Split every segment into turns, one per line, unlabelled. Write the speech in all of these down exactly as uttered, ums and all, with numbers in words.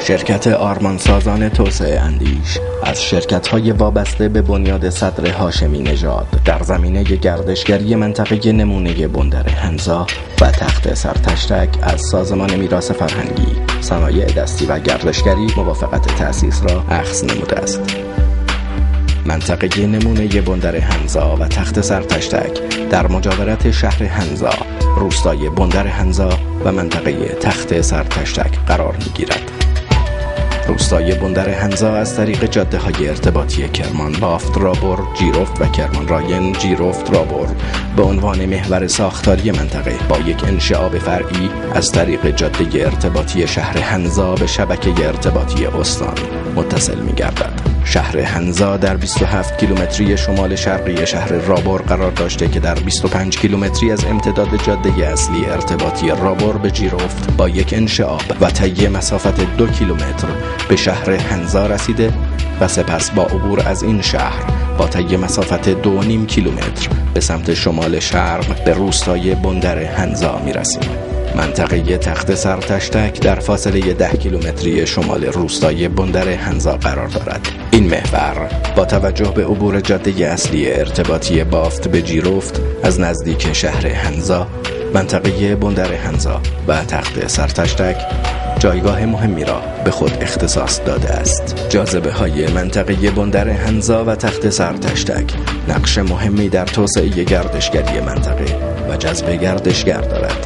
شرکت آرمانسازان توسعه اندیش از شرکت‌های وابسته به بنیاد صدر هاشمی نژاد در زمینه گردشگری منطقه نمونه بندر هنزا و تخت سرتشتک از سازمان میراث فرهنگی، صنایع دستی و گردشگری موافقت تأسیس را اخذ نموده است. منطقه نمونه بندر هنزا و تخت سرتشتک در مجاورت شهر هنزا، روستای بندر هنزا و منطقه تخت سرتشتک قرار می‌گیرد. روستای بندر هنزا از طریق جاده های ارتباطی کرمان بافت رابر، جیرفت و کرمان راین جیرفت رابر به عنوان محور ساختاری منطقه با یک انشعاب فرعی از طریق جاده ارتباطی شهر هنزا به شبکه ارتباطی استان متصل می گردد. شهر هنزا در بیست و هفت کیلومتری شمال شرقی شهر رابر قرار داشته که در بیست و پنج کیلومتری از امتداد جاده اصلی ارتباطی رابر به جیرفت با یک انشعاب و طی مسافت دو کیلومتر به شهر هنزا رسیده و سپس با عبور از این شهر با طی مسافت دو و نیم کیلومتر به سمت شمال شرق به روستای بندر هنزا می رسیم. منطقه تخت سرتشتک در فاصله ده کیلومتری شمال روستای بندر هنزا قرار دارد. این محور با توجه به عبور جاده اصلی ارتباطی بافت به جیرفت از نزدیک شهر هنزا، منطقه بندر هنزا و تخت سرتشتک جایگاه مهمی را به خود اختصاص داده است. جاذبه های منطقه بندر هنزا و تخت سرتشتک نقش مهمی در توسعه گردشگری منطقه و جذب گردشگر دارد.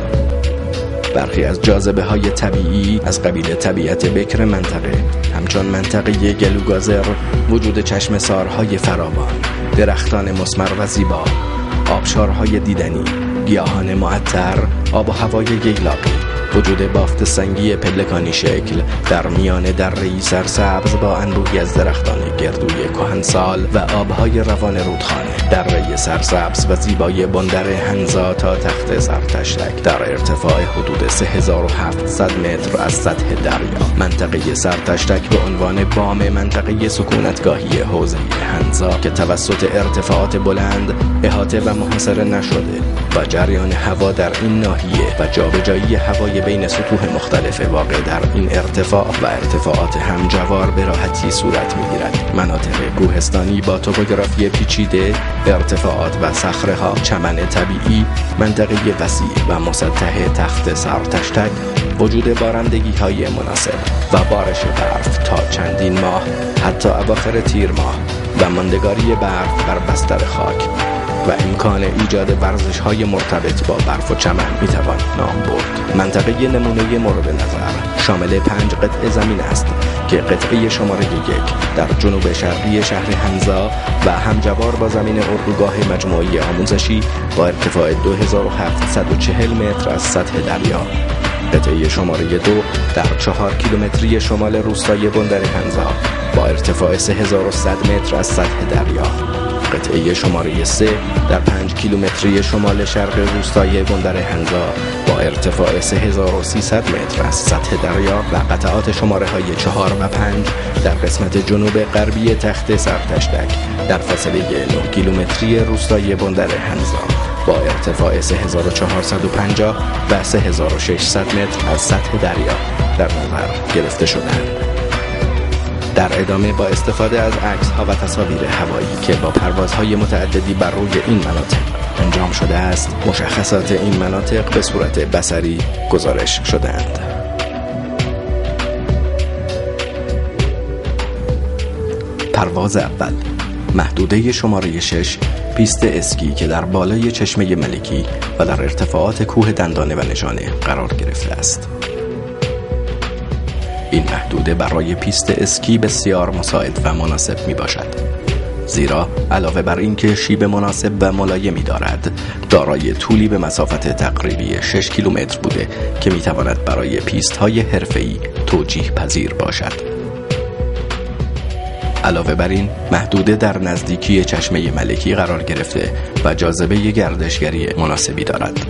برخی از جاذبه های طبیعی از قبیل طبیعت بکر منطقه همچون منطقه گلوگازر، وجود چشم سارهای فراوان، درختان مثمر و زیبا، آبشارهای دیدنی، گیاهان معطر، آب و هوای ییلاقی، وجود بافت سنگی پلکانی شکل در میان دره‌ای سرسبز با انبوهی از درختان گردوی کهنسال و آبهای روان رودخانه، دره سرسبز و زیبای بندر هنزا تا تخت سرتشتک در ارتفاع حدود سه هزار و هفتصد متر از سطح دریا. منطقه سرتشتک به عنوان بام منطقه سکونتگاهی حوزه هنزا که توسط ارتفاعات بلند احاطه و محاصره نشده و جریان هوا در این ناحیه و جابجایی هوای بین سطوح مختلف واقع در این ارتفاع و ارتفاعات همجوار به راحتی صورت می‌گیرد. مناطق کوهستانی با توپوگرافی پیچیده، ارتفاعات و صخره‌ها، چمن طبیعی، منطقه وسیع و مسطح تخت سرتشتک، وجود بارندگی‌های مناسب و بارش برف تا چندین ماه حتی اواخر تیر ماه و ماندگاری برف بر بستر خاک و امکان ایجاد ورزش‌های مرتبط با برف و چمن میتوان نام برد. منطقه نمونه مورد نظر شامل پنج قطعه زمین است که قطعه شماره یک در جنوب شرقی شهر هنزا و همجوار با زمین اردوگاه مجموعی آموزشی با ارتفاع دو هزار و هفتصد و چهل متر از سطح دریا، قطعه شماره دو در چهار کیلومتری شمال روستای بندر هنزا با ارتفاع سه هزار و صد متر از سطح دریا، قطعه شماره سه در پنج کیلومتری شمال شرق روستای بندر هنزا با ارتفاع سه هزار و سیصد متر از سطح دریا و قطعات شماره های چهار و پنج در قسمت جنوب غربی تخت سرتشتک در فاصله نه کیلومتری روستای بندر هنزا با ارتفاع سه هزار و چهارصد و پنجاه و سه هزار و ششصد متر از سطح دریا در نظر گرفته شدند. در ادامه با استفاده از عکس‌ها و تصاویر هوایی که با پروازهای متعددی بر روی این مناطق انجام شده است، مشخصات این مناطق به صورت بصری گزارش شده‌اند. پرواز اول، محدوده شماره شش، پیست اسکی که در بالای چشمه ملکی و در ارتفاعات کوه دندانه و نشانه قرار گرفته است. این محدوده برای پیست اسکی بسیار مساعد و مناسب می باشد، زیرا علاوه بر این که شیب مناسب و ملایمی دارد، دارای طولی به مسافت تقریبی شش کیلومتر بوده که می تواند برای پیست های حرفه‌ای توجیه پذیر باشد. علاوه بر این محدوده در نزدیکی چشمه ملکی قرار گرفته و جاذبه گردشگری مناسبی دارد.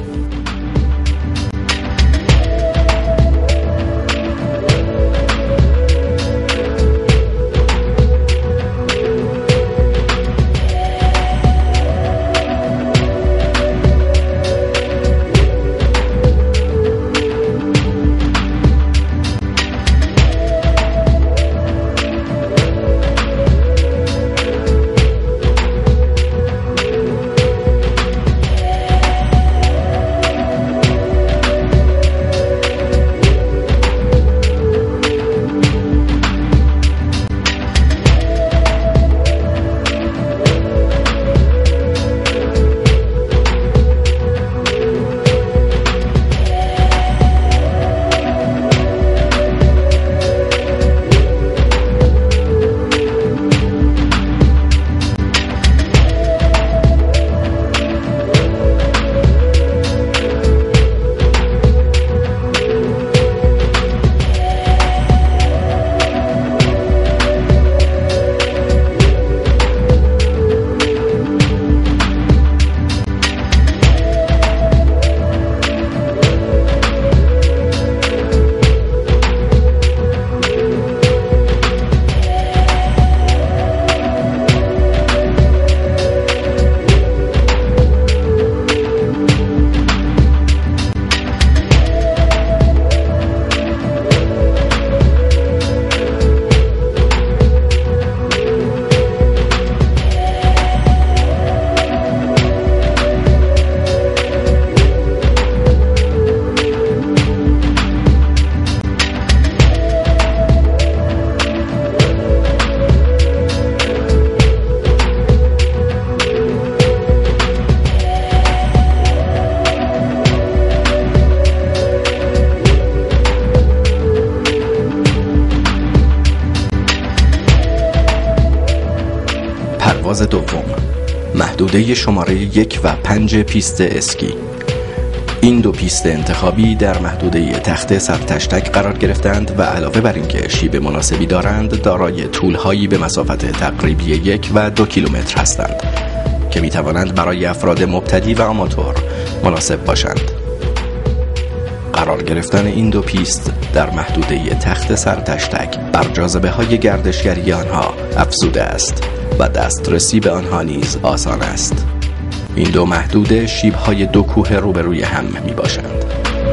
پرواز دوم، محدوده شماره یک و پنج پیست اسکی. این دو پیست انتخابی در محدوده تخت سرتشتک قرار گرفتند و علاوه بر اینکه شیب مناسبی دارند، دارای طول‌هایی به مسافت تقریبی یک و دو کیلومتر هستند که می‌توانند برای افراد مبتدی و آماتور مناسب باشند. قرار گرفتن این دو پیست در محدوده تخت سرتشتک بر جاذبه‌های گردشگری آنها افزوده است و دسترسی به آنها نیز آسان است. این دو محدوده شیب‌های دو کوه روبروی هم می‌باشند.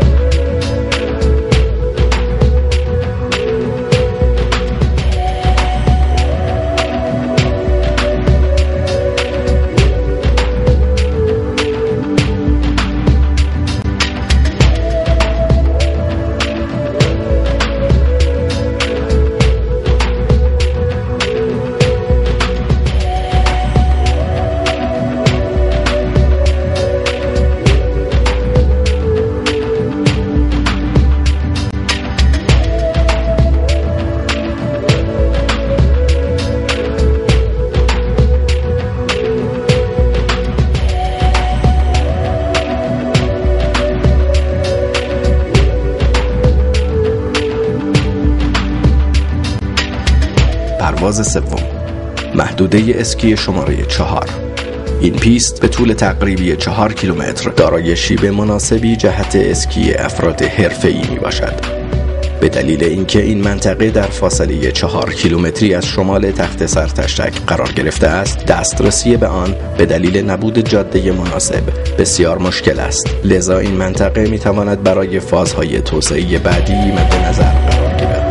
پرواز سوم، محدوده اسکی شماره چهار. این پیست به طول تقریبی چهار کیلومتر دارای شیب مناسبی جهت اسکی افراد حرفه‌ای می باشد. به دلیل اینکه این منطقه در فاصله چهار کیلومتری از شمال تخت سرتشتک قرار گرفته است، دسترسی به آن به دلیل نبود جاده مناسب بسیار مشکل است. لذا این منطقه می تواند برای فازهای توسعه بعدی مد نظر قرار گیرد.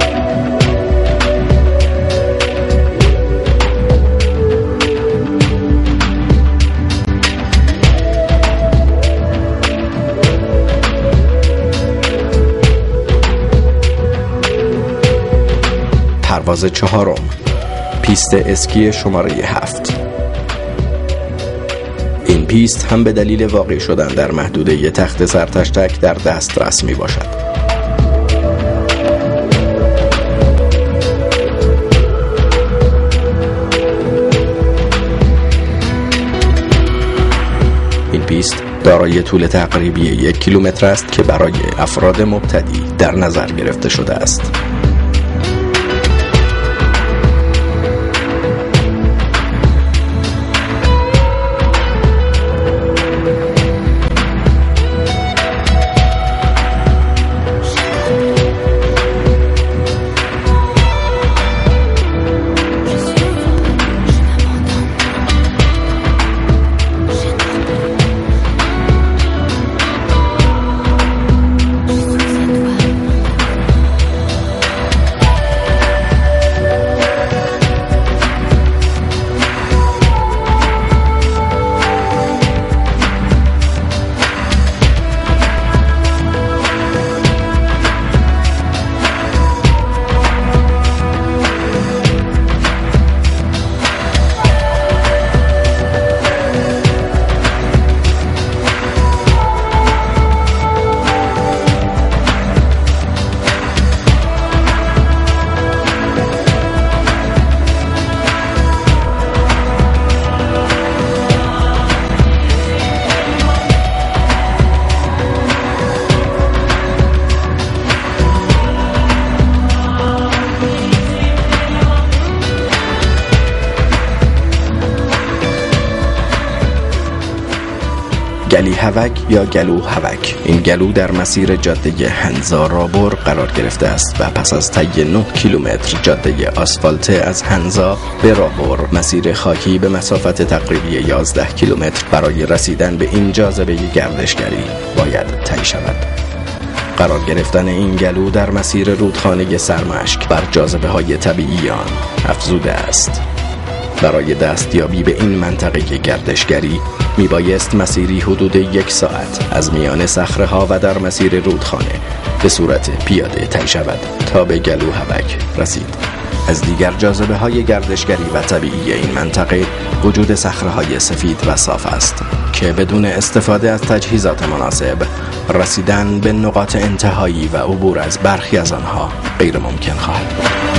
پرواز چهارم، پیست اسکی شماره هفت. این پیست هم به دلیل واقع شدن در محدوده تخت سرتشتک در دسترس می باشد. این پیست دارای طول تقریبی یک کیلومتر است که برای افراد مبتدی در نظر گرفته شده است. گلی هوک یا گلو هوک. این گلو در مسیر جاده هنزا رابر قرار گرفته است و پس از طی نه کیلومتر جاده آسفالت از هنزا به رابر، مسیر خاکی به مسافت تقریبی یازده کیلومتر برای رسیدن به این جاذبه گردشگری باید طی شود. قرار گرفتن این گلو در مسیر رودخانه سرمشک بر جاذبه های طبیعی آن افزوده است. برای دستیابی به این منطقه گردشگری می بایست مسیری حدود یک ساعت از میان صخره‌ها و در مسیر رودخانه به صورت پیاده طی شود تا به گلو هوک رسید. از دیگر جاذبه های گردشگری و طبیعی این منطقه وجود صخره‌های سفید و صاف است که بدون استفاده از تجهیزات مناسب رسیدن به نقاط انتهایی و عبور از برخی از آنها غیر ممکن خواهد بود.